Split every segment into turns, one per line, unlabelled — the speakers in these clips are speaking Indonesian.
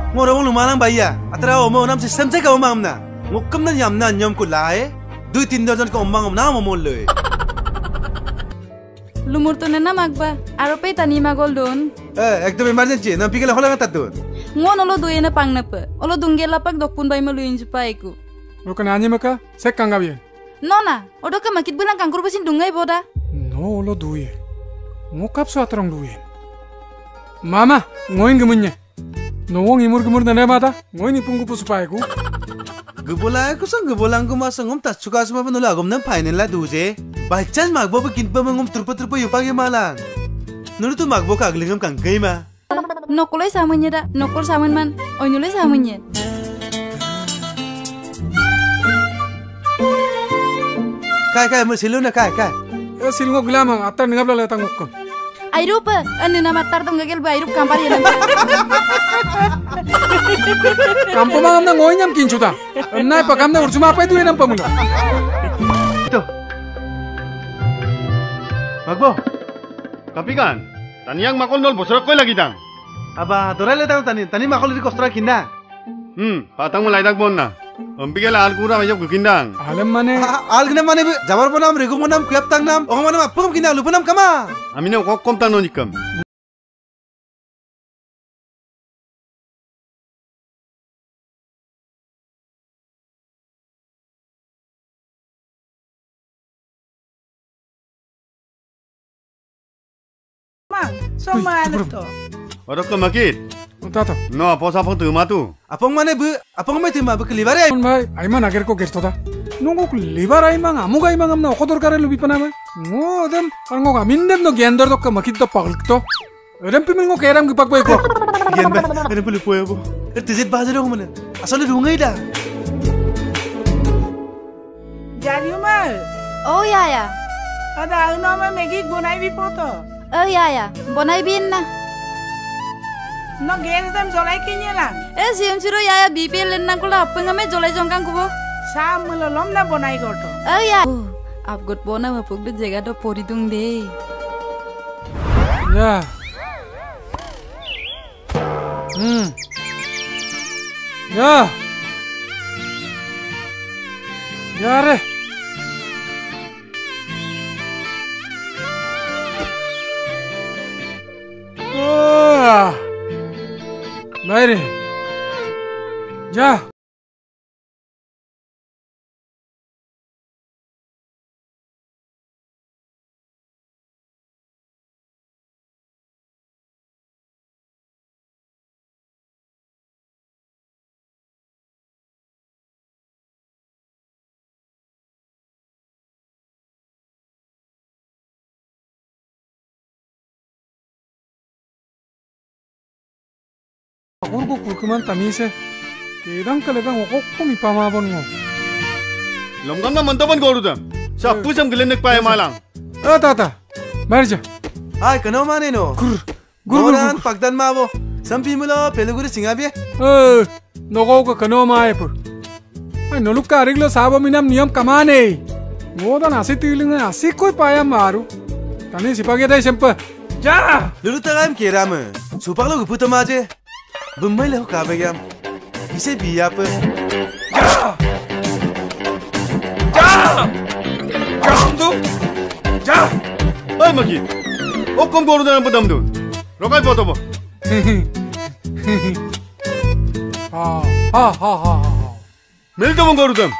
ngorong lumalang baya atra omo nam system se ka omam na ngokam na yam na nyam ko lae 2-3 dozen ko omang na momol le
lumur to na magba aro pe tani magol don
ekdom emergency na pikela hola ngata don
ngon olo duye na pang na pa olo dungela pak dokpun bai maluin jupa iku
Roka nanya maka sek kanga bien.
nona odo ka makit bulang kangkur basin dungai boda
No lo duye. Ngokap so atrong duye. Mama, ngoin gemunya. Nowong imur na mata, ngoin ipung kupu supaya ku.
gebola ko sang gebolang ko masangom ta chuka suma panula agom na final la duje by chance magbo ba kinpa mangom trupa yupag yamalang nulu tu magbo ka aglingam kang ma
nokolai samanya da nokol saman man onyolai samanya
kai mo silu na kai
Silngok gilamang atar ningap la tang ngokam.
airupa anu nama tar tong gagel ba airup kampar ya
Kampo mangam na ngoin nyam kinchuta. Nai pakam na ursuma apa itu enam pamuna.
itu magbo
Tapi kan, taniyang makol nol bosrok koy lagi tang.
aba dorale tani makol di kostra kinda
Patang mulai dak bon na. Ompike la alkura majab kukindang.
Alam mane.
algne mane jabar ponam regu monam kuyap tang nam ong manam apum kinda lupanam kama
Amine kok kom tang no nikam.
Sama to.
Orok ke makit.
Tata.
No apa sapa tu matu.
apong mane apong me tima kelibare
Kon bhai, aiman ager ko gesto ta. Nunggu libar aimang amuga aimang amna okodor kare lubi panama. Ngodem, ngok amindem no gendor dok makit to paglik to. Rem pimil ngok eram gipak boy ko.
gen ba ene pulu poyo bo tizit bazaro mana asal rungai da
Jadi mal.
oh ya ya
Ada nama Maggie gunai bipoto.
oh ya ya bonai bin na
No gas dam jolai kinya lang.
sium siro ya ya bpl na kula pengame jolai jongkang kubo
Sam mulolom na bonai goto.
oh ya আপগত বনা মপুক জায়গাটা পরি দুং দে
Ya. Ya. Ya re. Baire. Ya. Kurku kurkuman tamise. Kedang kalegang okok kumi pamabon ngo.
Lomgam na mantaban gorudam. Sa pusam gelenek pa malang.
Tata. Marja.
ay kano mane no
Gur.
goran pagdan mabo sampi mulo peluguri singabe
Nogo ka kano maep. Ay nolukka ariglo sabo minam niyam kamane. Ngodan asi tiling asi koi paya maru. Tani sipage dai sempa. Ja.
lulu tagam keram supaklo guputo maje bumai leho kabegam ise biya pe
Kamdu. Ja.
Ay makit. Okom gorudam padam du. Rokai poto bo.
Ha.
Melto bon gorudam.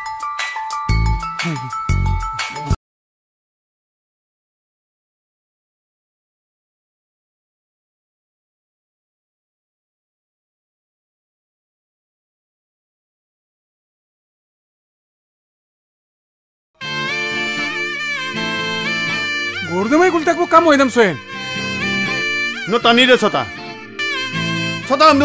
Gordamai kultak bu kamu edam soen.
No tani de sota. Sota am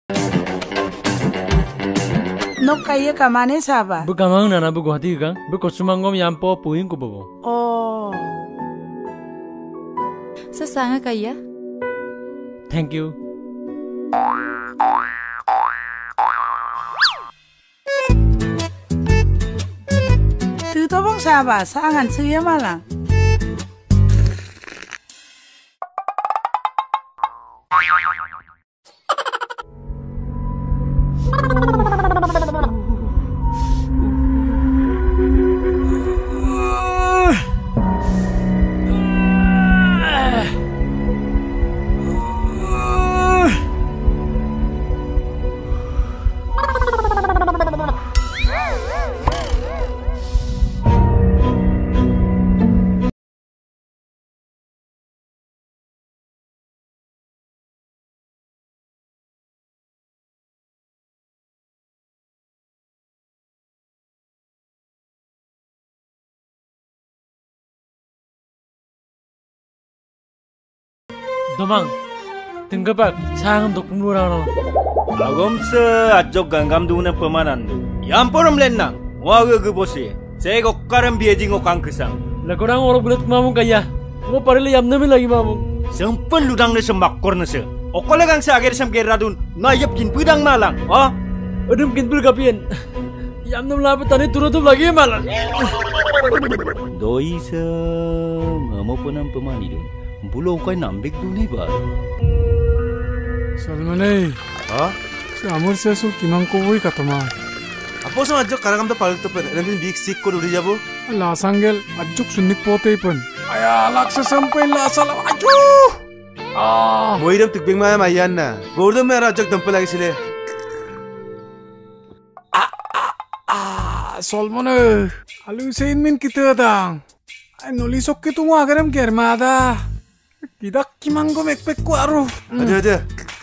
Nok kaya kamane saba.
Bu kamang nana bu guhati kang. Bu kosumangom yampo puing ko bobo.
Oh.
Sesanga kaya.
Thank you.
Tuto bang saba, sangan suya malang.
Domang. Tenggapak sangam dokun lurang.
Agom se ajok ganggam duuna pemanan. Yamporam lenna. Waga gebosi. Sego karam biejingo kangkesang.
Lakorang orang bulat mamung kaya. Mo parila yamnami lagi mamung.
Sempel ludang na semakor na se. Okola kang sa ager sam geradun. Ngayap kin pudang malang. Oh.
Adem kinpul kapian. Yamnam lapet tani turutup lagi malang.
Doi se ngamo punam pemani dun. Bulo kay nambik dun ba?
Salmane.
Ha?
Amur sesul kimang kowoi katama.
Apo sa ajok karagam to palit to pen. Namin big sick ko uri jabo.
Lasangel ajuk sunnik pote pen. Aya laksa sampai lasala aju.
Moiram tikbing maya mayan na. Gordon mera ajok dampal lagi sile.
Solmane. Alu sein min kita dang. Ay nolisok kita ngagaram germada. Kidak kimang go mekpek ko aru.
Ada.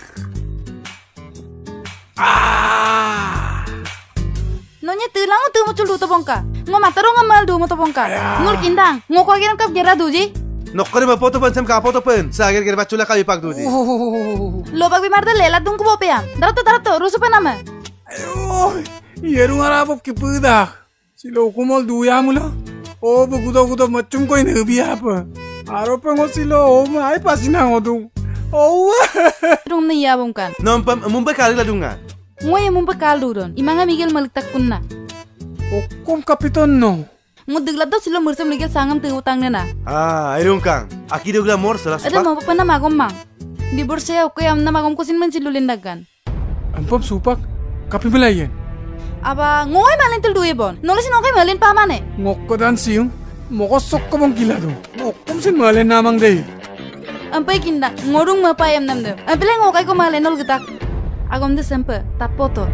Nonya tulang tu muncul duto bongka. Ngo mataro ngamal du moto bongka. Ngul kindang. Ngo ko agiram kap gera duji.
Nokkari ma poto pen sam ka poto pen. Sa ager ger bachula ka ipak dudi.
Lobak bimar de lela dung ko bopeam. Darato rusu pa nama.
Ayo. Yerung arabop kipuda. Silo kumol duya mula. Oh beguda macam ko ini apa? Aropa ngo silo oh mai pasina ngodung. Oh.
Dung ni ya bongkan.
Nompam mumbai kali la dunga.
Ngo ye mumpa kalduron. Imanga Miguel malik takunna.
Okom kapitan no.
Ngo diglap do silo mursam Miguel sangam te utang nena.
Airung kang. Aki dogla mor salas.
Ada mau pa na magom mang. Di borsa ko yam na magom ko sin man silulindagan.
Ampam supak kapi belayan.
Aba ngoy malin tel duye bon. Nolis no kay malin pa mane.
Ngokko dan siung. Mokosok ko bang gila do. Ngokom sin malen namang day.
Ampai kinda ngorung mapayam namde. Ampile ngokay ko malin nol getak. Agom de sempe tapoto.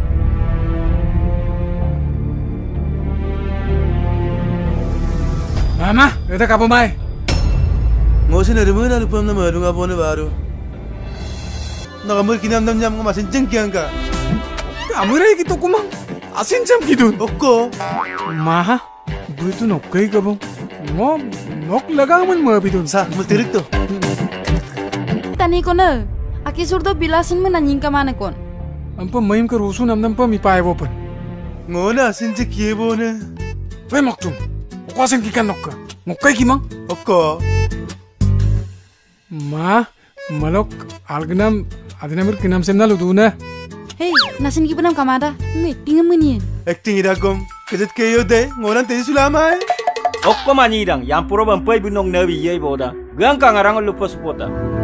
Mama, itu kapo mai.
Ngosin na rumuna lupam na marunga pone baru. Nakamur kinam nam nyam ngamasin jengkiang ka.
Amurai gitu kumang. Asin jam gitu.
Okko.
Maha, itu nokai kabong. Ngom nok lagang man mabidun.
Sa multirik to.
Tani ko na. Aki surdo bilasin man nanying ka mane kon.
Ampam maim ka rusu nam pa mi pae wopan.
Ngona sinje kiebo na.
Wei maktum. Kuasin kikan nokka. Ngokai kimang.
Okko.
Ma, malok algnam adinamir kinam semna luduna.
Hey, nasin ki panam kamada. Me tingam menien.
Acting iragom. Kejet keyo de. Ngonan te sulama.
Okko manirang yampuro bampai bunong nabi yai boda. Gang kang arang lupa supota.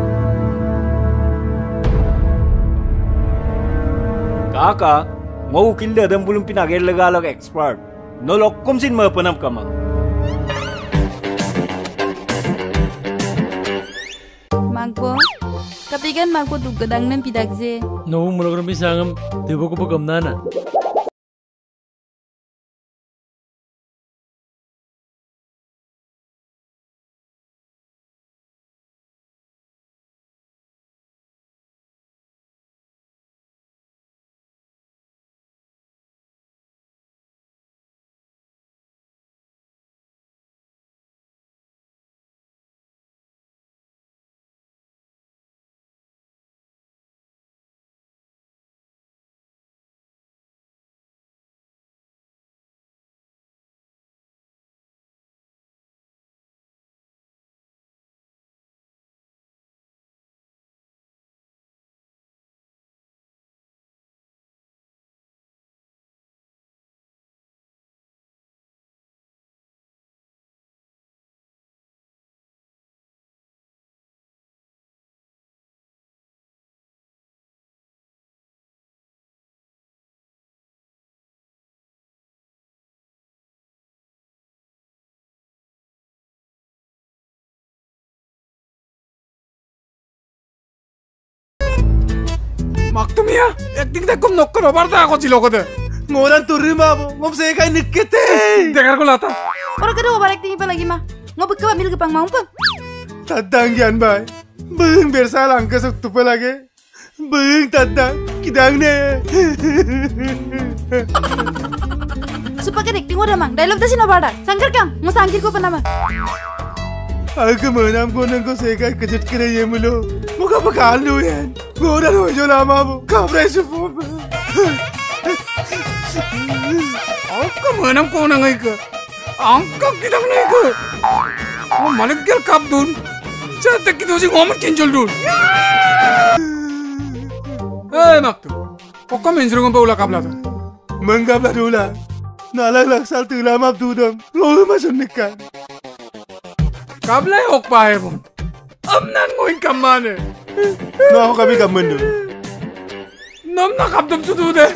Kakak, mau killa dan belum pinager legalog expert. Nolok kumsin mapanam kamang.
Magbo. Kapigan magbo tu gedang nem pidagze.
No mulog rambi sangam. Tibo ko pagam nana.
막tumia acting dah kum nokkar obar dah aku cilok deh.
Ngoran turun mabo, ngom saya kayak nikete.
Dengar ko lata.
Orang kedua balik tinggi lagi mah. Ngau bekal ambil kepang mau pun.
Tadang gian bay, beng bersalang ke sok tupe lagi. Beng tadang, kidang ne.
Supaya acting udah mang. Dialog dah sih nobada. Sangkir kang, ngau sangkir ko panama.
Aku menam ko nang ko saya kayak kejut kere ye mulo. Muka bakal lu yan. Ngoran hojo lama bo, kabrai supo.
Aku menam ko nang ay ka. Angka kidang na iko. Oh malik gel kap dun. Cata kita sih ngomong kinjol dun. Maktum. Pokok menjurung pa ula kapla dun.
Menggapla dula. Nalang laksal tulam abdudam. Lo masuk nikah.
Kapla yok pa hai mo. Amnan ngoin kamane.
No ako kami kaman dun.
Nam na kapdam sudu de.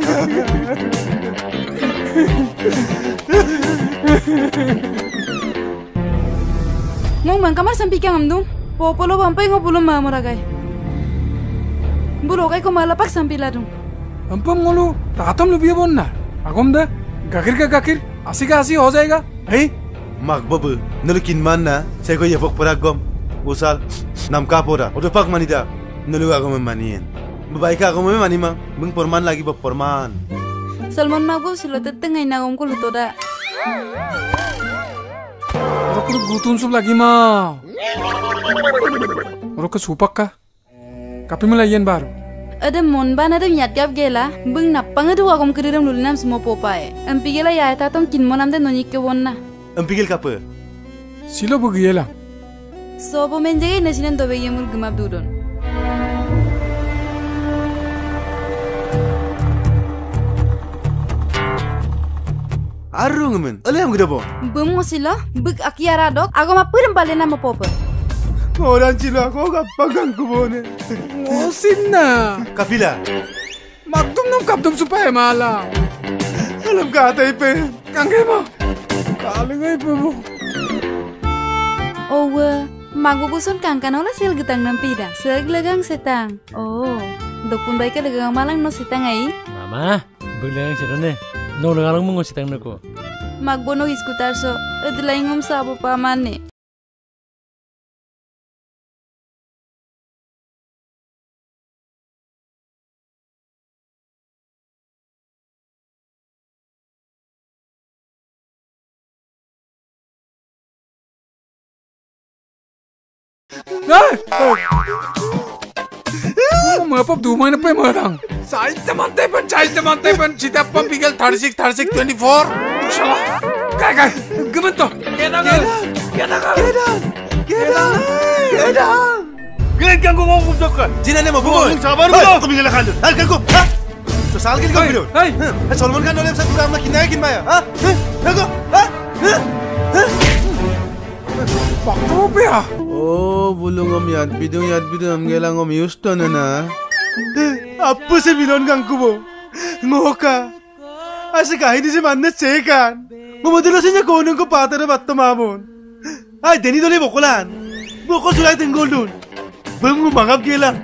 Ngau mang kamar sampai kang amdum. Popolo bampai ngau belum mau meragai. Bulo kai ko malapak sampai ladung.
Ampam ngolu. Tatam lu biya bonna. Agom da. Gakir ka gakir. Asi ka asi ho jayega. Hey.
Magbabu, nulukin man na. Saya ko yafok paragom. Usal, nam kapora. Odo pak manida. Nulu ako manian. Babae ka ako mani mang. Beng porman lagi ba porman.
Salmon magbo silotet tengay na ko luto da.
Aku gutun sup lagi mah. Orang ke supak kah? Kapi melayan baru.
Ada mon ban ada nyat gap gela. Beng napang ada wakom kediram nulinam semua popai. Ampi gela ya tatom kin mon amde noni ke wonna.
Ampigil kapa?
Silo bugiela.
So po menjegi nasinan tobe yemul gemap dudon.
Arung men, oleh am gede bo.
Bemu silo, beg akiara dok. Aku mah pirim balik nama popo.
Orang cila ko kapagang kubone.
Oh sinna.
Kapila.
Maktum nam kaptum supaya malah.
Alam kata ipe.
Kangge mo. Kaling ay po mo.
Oh, magbo buson kangkan olah sil getang nampida. Seglegang setang. Oh, dok pun baik legang malang no setang ay.
Mama, bilang siapa nih? No legang mo ngositang nako.
Magbo no iskutar so. Edlaingom sabo pamane.
Mapap dumay na pa yung matang. Size naman tepan. Cita pambigil 36, 24. Inshallah. Kaya. Gumanto. Gedang.
Gelen kang ko ngumtok ka. Jinan mo bumo. Sabar mo. Ko bigla kan. Hal kang ko. So sal gil ko bilo.
Hey.
Solomon kan oleh sa program na kinayakin maya. Ha? Nago. Ha?
Bakto pa.
Oh, bulong om yad bidong gelang om Houston na. Apa se bilon kang kubo? Ngoka. Asa kahit si manna cekan. Ngomodelo sa niya konong ko patara batta mamon. Ay, deni dole bokolan. Boko sulay tenggol dun. Bang mo mangap gelang.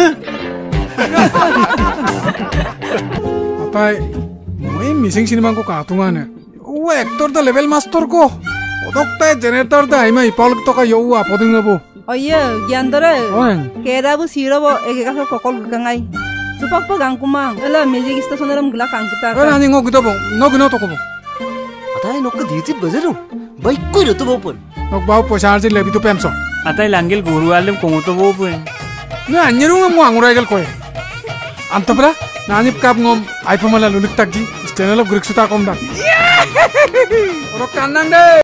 Atay, may missing siniman ko katungan eh. Actor da level master ko. Odok generator da ima ipolog to ka yo apoding bo.
Oye, Giandore.
Oeng.
Kera bu siro bo eke kaso kokol gangai. Supak pa gangkumang. Ela music station eram gila kangkutar.
Ela ni ngog to bo. Nog no to ko bo.
Atay nok diti bazaru. Bai koi to bo pon.
Nog bau posar si lebi to pemso.
Atay langgil guru alam kung to bo po.
Na anyirung mo angurai gal koy. Antapra nanip kap ngom iPhone mala lulik tagji. Channel of Grixuta kom da. Orok kanang de.